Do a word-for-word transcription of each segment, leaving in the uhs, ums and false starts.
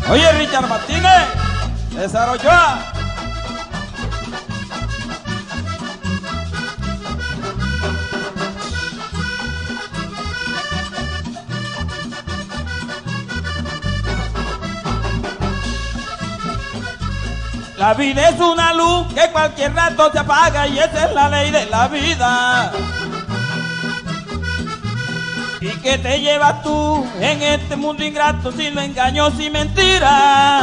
Oye, Richard Martínez, César Ochoa. La vida es una luz que cualquier rato se apaga y esa es la ley de la vida. ¿Y qué te llevas tú en este mundo ingrato sin engaños y mentiras?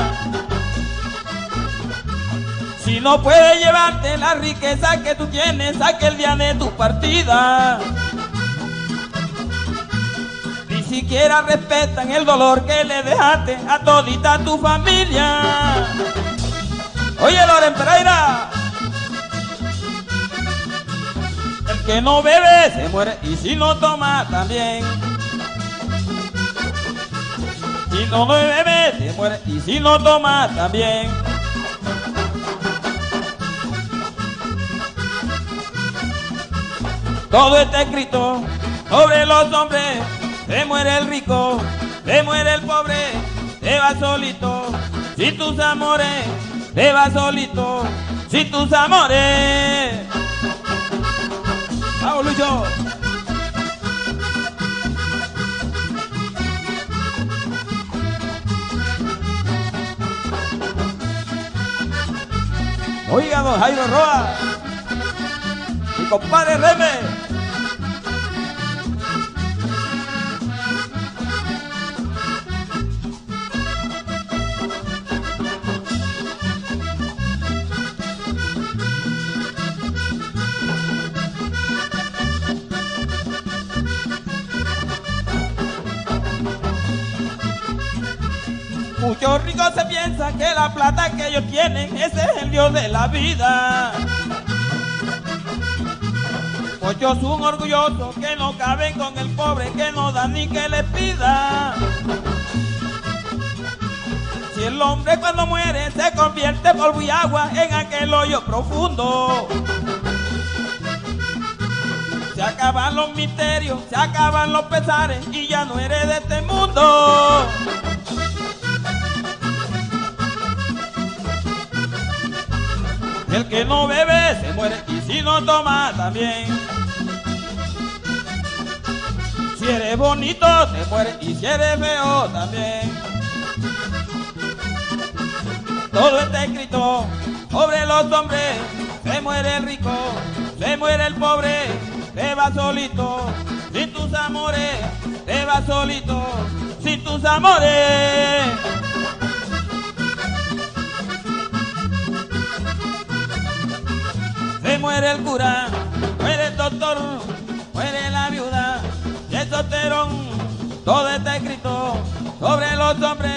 Si no puedes llevarte la riqueza que tú tienes aquel día de tu partida. Ni siquiera respetan el dolor que le dejaste a todita tu familia. Oye, Loren Pereira, el que no bebe se muere y si no toma también. Si no bebe se muere y si no toma también. Todo está escrito sobre los hombres, se muere el rico, se muere el pobre, se va solito, si tus amores. Te vas solito, si tus amores. Vamos, Lucho. Oiga, don Jairo Roa, mi compadre Reme. Muchos ricos se piensan que la plata que ellos tienen, ese es el Dios de la vida. Muchos son orgullosos que no caben con el pobre, que no dan ni que les pida. Si el hombre cuando muere se convierte polvo y agua en aquel hoyo profundo. Se acaban los misterios, se acaban los pesares y ya no eres de este mundo. El que no bebe se muere y si no toma también. Si eres bonito te mueres y si eres feo también. Todo está escrito sobre los hombres, se muere el rico, se muere el pobre, te vas solito, si tus amores, te vas solito, si tus amores. Se muere el cura, muere el doctor, muere la viuda y el solterón. Todo está escrito sobre los hombres,